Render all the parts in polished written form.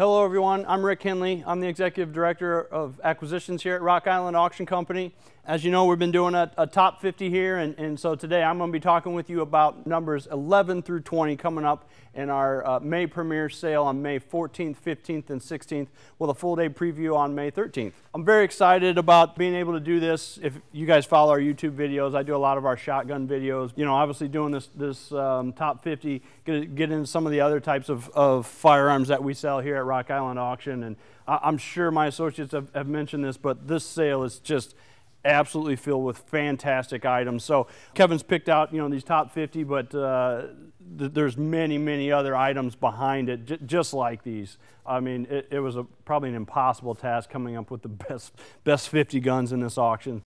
Hello everyone, I'm Rick Henley. I'm the Executive Director of Acquisitions here at Rock Island Auction Company. As you know, we've been doing a top 50 here, and so today I'm going to be talking with you about numbers 11 through 20 coming up in our May premiere sale on May 14th, 15th, and 16th, with a full day preview on May 13th. I'm very excited about being able to do this. If you guys follow our YouTube videos, I do a lot of our shotgun videos. You know, obviously doing this top 50, get into some of the other types of firearms that we sell here at Rock Island Auction, and I'm sure my associates have mentioned this, but this sale is just absolutely filled with fantastic items. So Kevin's picked out, you know, these top 50, but there's many other items behind it, just like these. I mean, it was probably an impossible task coming up with the best 50 guns in this auction.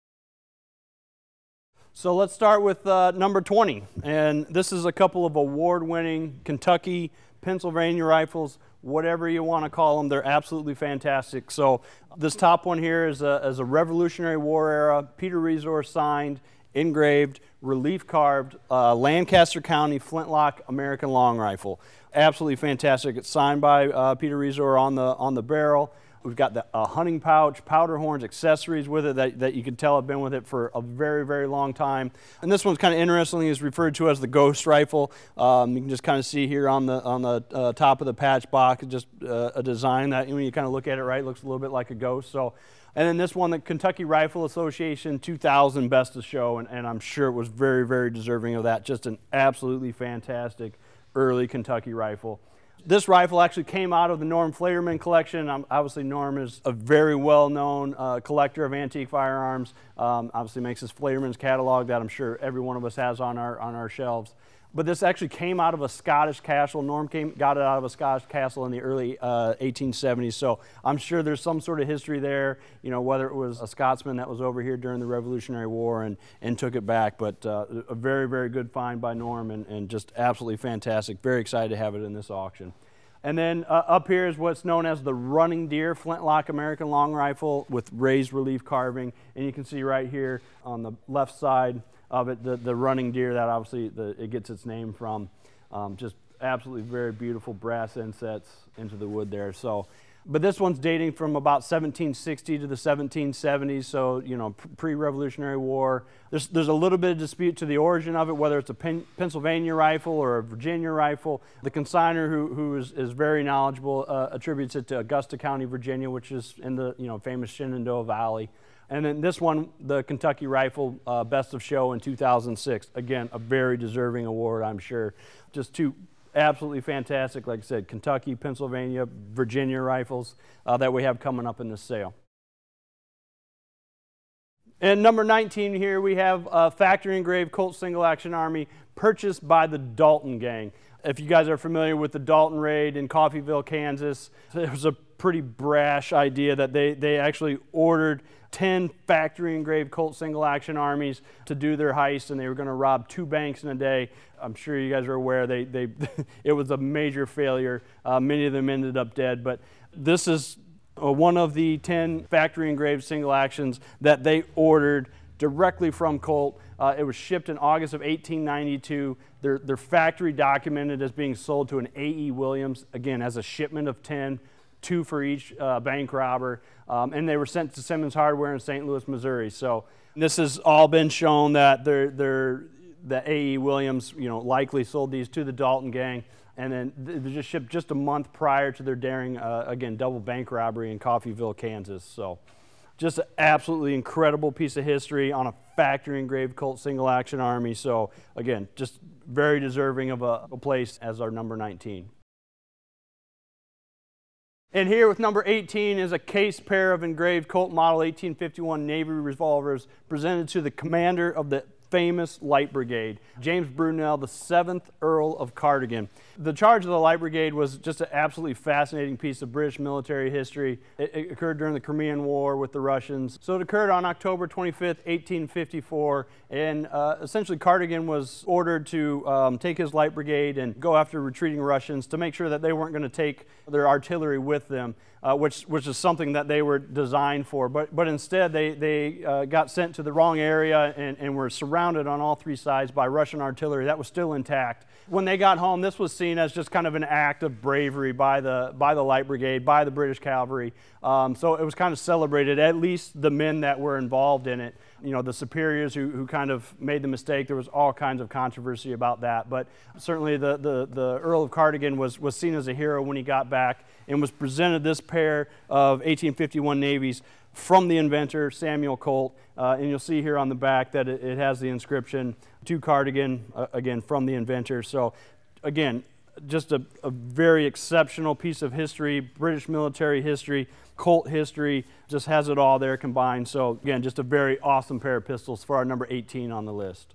So let's start with number 20, and this is a couple of award-winning Kentucky, Pennsylvania rifles, whatever you want to call them. They're absolutely fantastic. So this top one here is a Revolutionary War era, Peter Resor signed, engraved, relief carved, Lancaster County Flintlock American long rifle. Absolutely fantastic. It's signed by Peter Resor on the barrel. We've got the hunting pouch, powder horns, accessories with it that you can tell have been with it for a very long time. And this one's kind of interestingly is referred to as the Ghost Rifle. You can just kind of see here on the top of the patch box, just a design that when you kind of look at it, right, looks a little bit like a ghost. So, and then this one, the Kentucky Rifle Association 2000 Best of Show, and I'm sure it was very deserving of that. Just an absolutely fantastic early Kentucky rifle. This rifle actually came out of the Norm Fleyerman collection. Obviously, Norm is a very well-known collector of antique firearms. Obviously makes his Fleyerman's catalog that I'm sure every one of us has on our shelves. But this actually came out of a Scottish castle. Norm got it out of a Scottish castle in the early 1870s. So I'm sure there's some sort of history there, you know, whether it was a Scotsman that was over here during the Revolutionary War and took it back. But a very good find by Norm, and just absolutely fantastic. Very excited to have it in this auction. And then up here is what's known as the Running Deer Flintlock American long rifle with raised relief carving. And you can see right here on the left side of it, the running deer that obviously it gets its name from. Just absolutely very beautiful brass insets into the wood there. So, but this one's dating from about 1760 to the 1770s, so, you know, pre-Revolutionary War. There's a little bit of dispute to the origin of it, whether it's a Pennsylvania rifle or a Virginia rifle. The consignor, who is very knowledgeable, attributes it to Augusta County, Virginia, which is in the, you know, famous Shenandoah Valley. And then this one, the Kentucky Rifle Best of Show in 2006. Again, a very deserving award, I'm sure. Just two absolutely fantastic, like I said, Kentucky, Pennsylvania, Virginia rifles that we have coming up in this sale. And number 19 here, we have a factory engraved Colt Single Action Army purchased by the Dalton Gang. If you guys are familiar with the Dalton raid in Coffeyville, Kansas, it was a pretty brash idea that they actually ordered 10 factory engraved Colt Single Action Armies to do their heist, and they were going to rob 2 banks in a day. I'm sure you guys are aware it was a major failure. Many of them ended up dead, but this is one of the 10 factory engraved single actions that they ordered directly from Colt. It was shipped in August of 1892. They're factory documented as being sold to an A.E. Williams, again, as a shipment of 10, 2 for each bank robber, and they were sent to Simmons Hardware in St. Louis, Missouri. So this has all been shown that the A.E. Williams, you know, likely sold these to the Dalton Gang, and then they just shipped just a month prior to their daring, again, double bank robbery in Coffeyville, Kansas. So just an absolutely incredible piece of history on a factory engraved Colt Single Action Army. So again, just very deserving of a place as our number 19. And here with number 18 is a case pair of engraved Colt Model 1851 Navy revolvers presented to the commander of the famous Light Brigade, James Brunel, the 7th Earl of Cardigan. The charge of the Light Brigade was just an absolutely fascinating piece of British military history. It occurred during the Crimean War with the Russians. So it occurred on October 25th, 1854, and essentially Cardigan was ordered to take his Light Brigade and go after retreating Russians to make sure that they weren't going to take their artillery with them, which is something that they were designed for. But instead, they got sent to the wrong area and were surrounded on all three sides by Russian artillery that was still intact. When they got home, this was seen seen as just kind of an act of bravery by the Light Brigade, by the British Cavalry. So it was kind of celebrated, at least the men that were involved in it. You know, the superiors who kind of made the mistake, there was all kinds of controversy about that. But certainly the Earl of Cardigan was seen as a hero when he got back and was presented this pair of 1851 navies from the inventor, Samuel Colt. And you'll see here on the back that it has the inscription, to Cardigan, again, from the inventor. So again, just a very exceptional piece of history, British military history, Colt history, just has it all there combined. So again, just a very awesome pair of pistols for our number 18 on the list.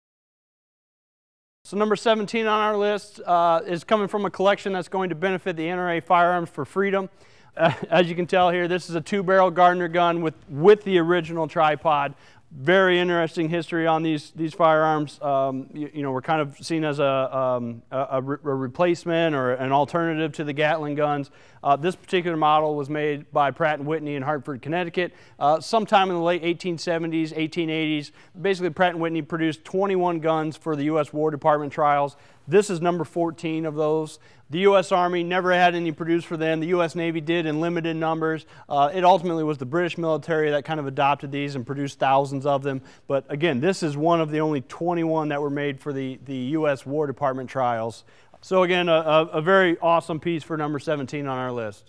So number 17 on our list is coming from a collection that's going to benefit the NRA Firearms for Freedom. As you can tell here, this is a 2-barrel Gardner gun with the original tripod. Very interesting history on these firearms. You know, we're kind of seen as a replacement or an alternative to the Gatling guns. This particular model was made by Pratt & Whitney in Hartford, Connecticut, sometime in the late 1870s, 1880s. Basically, Pratt & Whitney produced 21 guns for the U.S. War Department trials. This is number 14 of those. The U.S. Army never had any produced for them. The U.S. Navy did in limited numbers. It ultimately was the British military that kind of adopted these and produced thousands of them. But again, this is one of the only 21 that were made for the U.S. War Department trials. So again, a very awesome piece for number 17 on our list.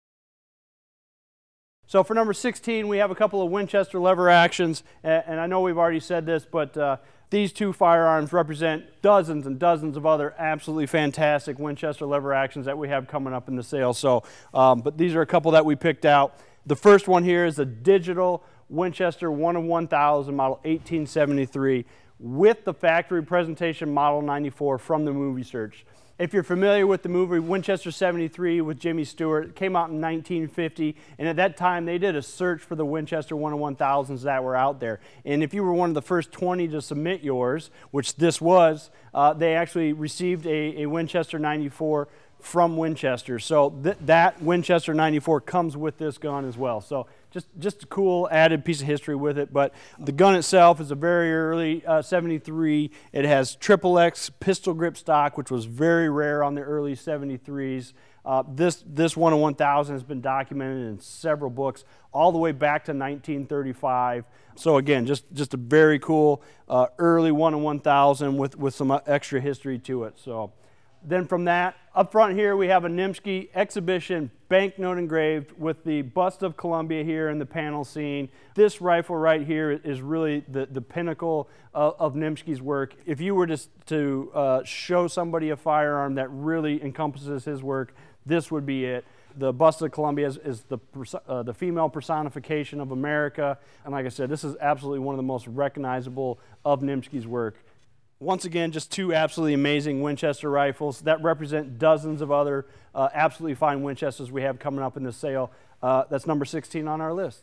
So for number 16, we have a couple of Winchester lever actions. And I know we've already said this, but these two firearms represent dozens and dozens of other absolutely fantastic Winchester lever actions that we have coming up in the sale. So, but these are a couple that we picked out. The first one here is a digital Winchester 1 of 1000 model 1873 with the factory presentation model 94 from the movie Search. If you're familiar with the movie Winchester 73 with Jimmy Stewart, it came out in 1950, and at that time they did a search for the Winchester 1 of 1000s that were out there. And if you were one of the first 20 to submit yours, which this was, they actually received a Winchester 94 from Winchester. So that Winchester 94 comes with this gun as well. So just a cool added piece of history with it. But the gun itself is a very early 73. It has XXX pistol grip stock, which was very rare on the early 73s. This 1 of 1000 has been documented in several books all the way back to 1935. So again, just a very cool early 1 of 1000 with some extra history to it. So then from that, up front here we have a Niemski exhibition banknote engraved with the bust of Columbia here in the panel scene. This rifle right here is really the pinnacle of Niemski's work. If you were to show somebody a firearm that really encompasses his work, this would be it. The bust of Columbia is the female personification of America. And like I said, this is absolutely one of the most recognizable of Niemski's work. Once again, just two absolutely amazing Winchester rifles that represent dozens of other absolutely fine Winchesters we have coming up in the sale. That's number 16 on our list.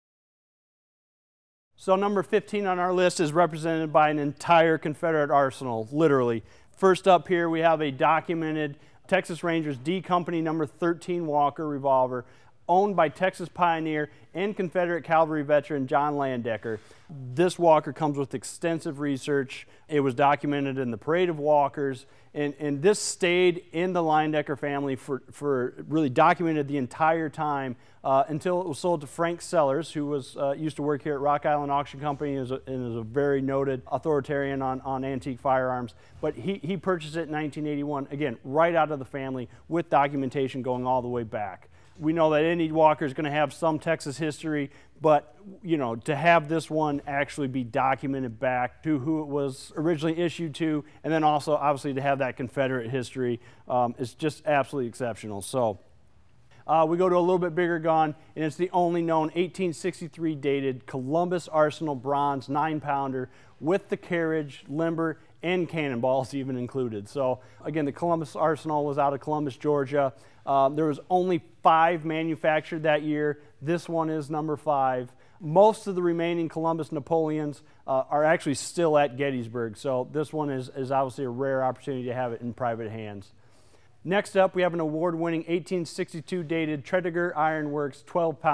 So number 15 on our list is represented by an entire Confederate arsenal, literally. First up here, we have a documented Texas Rangers D Company number 13 Walker revolver, owned by Texas pioneer and Confederate cavalry veteran John Landecker. This Walker comes with extensive research. It was documented in the Parade of Walkers, and this stayed in the Landecker family for really documented the entire time until it was sold to Frank Sellers, who was used to work here at Rock Island Auction Company and is a very noted authoritarian on antique firearms. But he purchased it in 1981, again, right out of the family with documentation going all the way back. We know that any Walker is going to have some Texas history, but you know, to have this one actually be documented back to who it was originally issued to, and then also obviously to have that Confederate history is just absolutely exceptional. So we go to a little bit bigger gun, and it's the only known 1863 dated Columbus Arsenal bronze 9-pounder with the carriage, limber, and cannonballs even included. So again, the Columbus Arsenal was out of Columbus, Georgia. There was only 5 manufactured that year. This one is number 5. Most of the remaining Columbus Napoleons are actually still at Gettysburg. So this one is obviously a rare opportunity to have it in private hands. Next up, we have an award-winning 1862 dated Tredegar Iron Works 12-pounder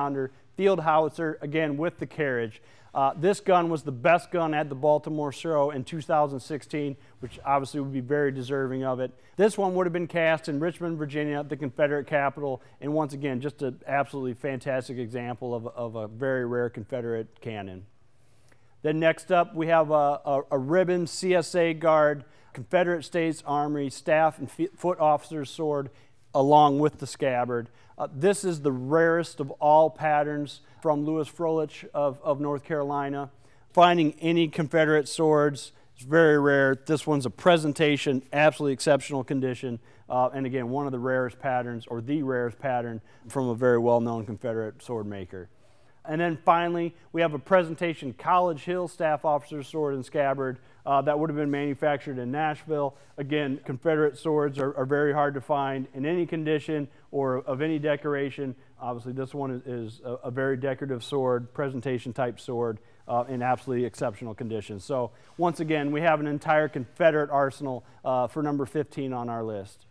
field howitzer, again with the carriage. This gun was the best gun at the Baltimore Show in 2016, which obviously would be very deserving of it. This one would have been cast in Richmond, Virginia, the Confederate capital, and once again, just an absolutely fantastic example of a very rare Confederate cannon. Then next up, we have a ribbon CSA Guard, Confederate States Armory Staff and Foot Officer's Sword, along with the scabbard. This is the rarest of all patterns from Lewis Froelich of North Carolina. Finding any Confederate swords is very rare. This one's a presentation, absolutely exceptional condition, and again, one of the rarest patterns, or the rarest pattern, from a very well-known Confederate sword maker. And then finally, we have a presentation College Hill Staff Officer's Sword and Scabbard that would have been manufactured in Nashville. Again, Confederate swords are very hard to find in any condition or of any decoration. Obviously, this one is a very decorative sword, presentation type sword, in absolutely exceptional condition. So once again, we have an entire Confederate arsenal for number 15 on our list.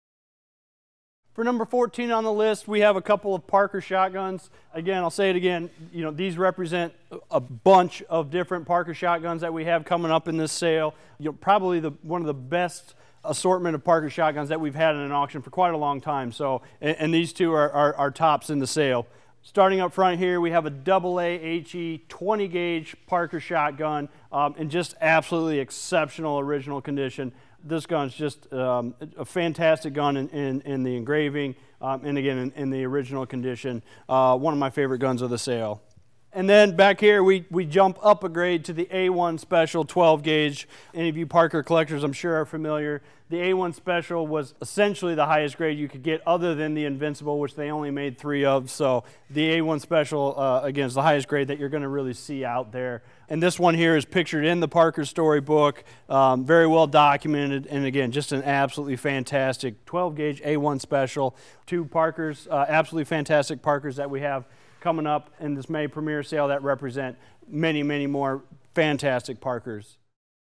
For number 14 on the list, we have a couple of Parker shotguns. Again, I'll say it again, you know, these represent a bunch of different Parker shotguns that we have coming up in this sale. You know, probably one of the best assortment of Parker shotguns that we've had in an auction for quite a long time. So, and these two are tops in the sale. Starting up front here, we have a AA HE 20 gauge Parker shotgun in just absolutely exceptional original condition. This gun's just a fantastic gun in the engraving, and again in the original condition. One of my favorite guns of the sale. And then back here we jump up a grade to the A1 Special 12 gauge. Any of you Parker collectors I'm sure are familiar. The A1 Special was essentially the highest grade you could get other than the Invincible, which they only made 3 of. So the A1 Special, again, is the highest grade that you're going to really see out there. And this one here is pictured in the Parker storybook, very well documented, and again, just an absolutely fantastic 12 gauge A1 Special. 2 Parkers, absolutely fantastic Parkers that we have coming up in this May premiere sale that represent many, many more fantastic Parkers.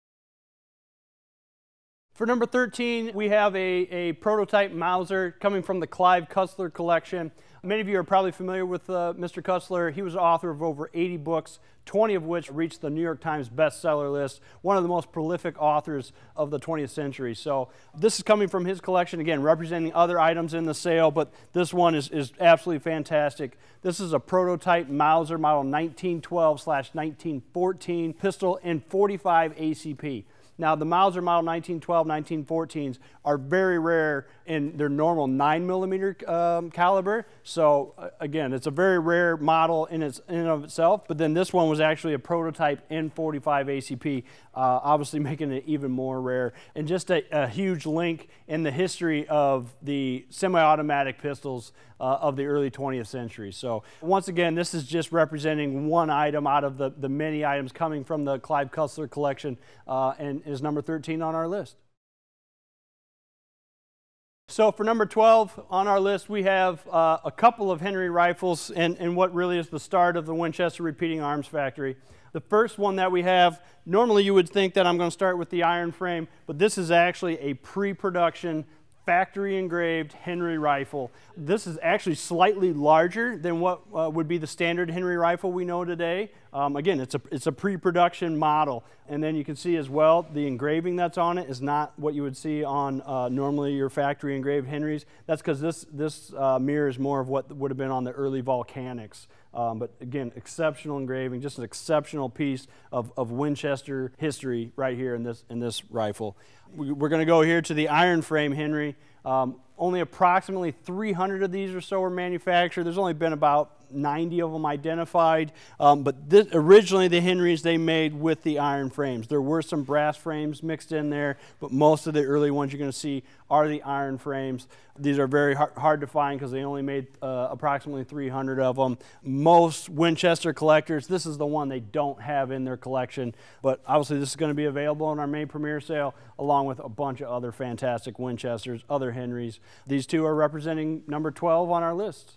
For number 13, we have a prototype Mauser coming from the Clive Cussler collection. Many of you are probably familiar with Mr. Cussler. He was the author of over 80 books, 20 of which reached the New York Times bestseller list, one of the most prolific authors of the 20th century. So this is coming from his collection, again, representing other items in the sale, but this one is absolutely fantastic. This is a prototype Mauser model 1912/1914 pistol in .45 ACP. Now, the Mauser model 1912, 1914s are very rare in their normal 9mm caliber. So, again, it's a very rare model in and of itself. But then this one was actually a prototype in .45 ACP, obviously making it even more rare. And just a huge link in the history of the semi-automatic pistols of the early 20th century. So once again, this is just representing one item out of the many items coming from the Clive Cussler collection, and is number 13 on our list. So for number 12 on our list, we have a couple of Henry rifles and what really is the start of the Winchester Repeating Arms Factory. The first one that we have, normally you would think that I'm going to start with the iron frame, but this is actually a pre-production factory engraved Henry rifle. This is actually slightly larger than what would be the standard Henry rifle we know today. Again, it's a pre-production model. And then you can see as well the engraving that's on it is not what you would see on normally your factory engraved Henrys. That's because this mirrors more of what would have been on the early Volcanics. But again, exceptional engraving, just an exceptional piece of Winchester history right here in this rifle. We're going to go here to the iron frame Henry. Only approximately 300 of these or so are manufactured. There's only been about 90 of them identified, but originally the Henrys they made with the iron frames. There were some brass frames mixed in there, but most of the early ones you're going to see are the iron frames. These are very hard to find because they only made approximately 300 of them. Most Winchester collectors, this is the one they don't have in their collection, but obviously this is going to be available in our May premiere sale along with a bunch of other fantastic Winchesters, other Henrys. These two are representing number 12 on our list.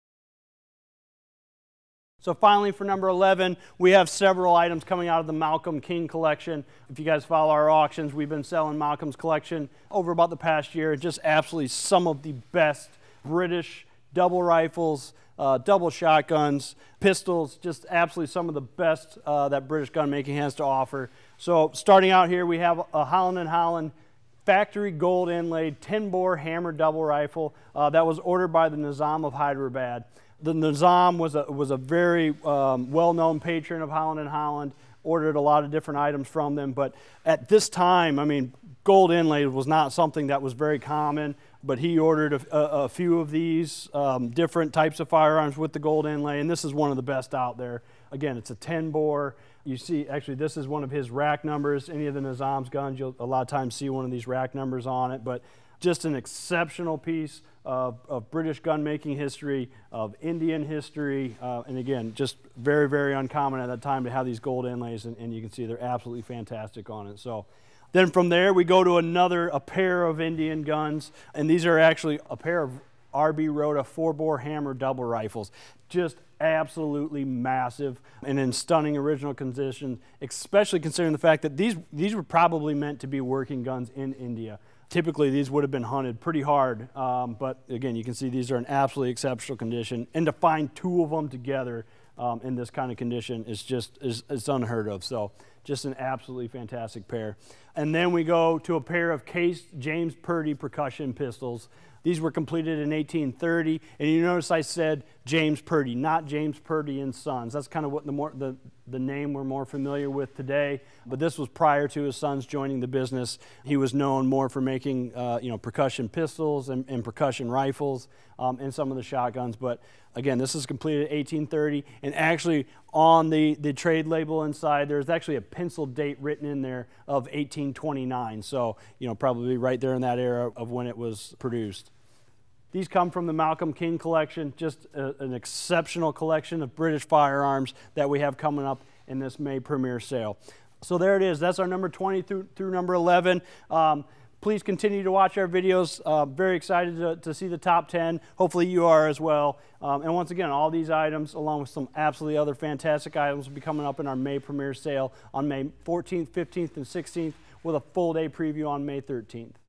So finally, for number 11, we have several items coming out of the Malcolm King collection. If you guys follow our auctions, we've been selling Malcolm's collection over about the past year. Just absolutely some of the best British double rifles double shotguns, pistols, just absolutely some of the best that British gun making has to offer. So starting out here, we have a Holland & Holland factory gold inlaid 10-bore hammer double rifle that was ordered by the Nizam of Hyderabad. The Nizam was a very well-known patron of Holland & Holland, ordered a lot of different items from them, but at this time, I mean, gold inlaid was not something that was very common, but he ordered a few of these different types of firearms with the gold inlay, and this is one of the best out there. Again, it's a 10-bore. You see, actually, this is one of his rack numbers. Any of the Nizam's guns, you'll a lot of times see one of these rack numbers on it, but just an exceptional piece of British gun making history, of Indian history, and again, just very, very uncommon at that time to have these gold inlays, and you can see they're absolutely fantastic on it. So then from there, we go to a pair of Indian guns, and these are actually a pair of R.B. Rhoda 4-bore hammer double rifles. Just absolutely massive and in stunning original condition, especially considering the fact that these were probably meant to be working guns in India. Typically, these would have been hunted pretty hard, but again, you can see these are in absolutely exceptional condition, and to find two of them together in this kind of condition is unheard of. So just an absolutely fantastic pair. And then we go to a pair of cased James Purdy percussion pistols. These were completed in 1830, and you notice I said James Purdy, not James Purdy and Sons. That's kind of what the name we're more familiar with today, but this was prior to his sons joining the business. He was known more for making percussion pistols and percussion rifles and some of the shotguns, but again, this is completed in 1830, and actually on the trade label inside, there's actually a pencil date written in there of 1829, so probably right there in that era of when it was produced. These come from the Malcolm King collection, just an exceptional collection of British firearms that we have coming up in this May premiere sale. So there it is. That's our number 20 through number 11. Please continue to watch our videos. Very excited to see the top 10. Hopefully you are as well. And once again, all these items, along with some absolutely other fantastic items, will be coming up in our May premiere sale on May 14th, 15th, and 16th, with a full day preview on May 13th.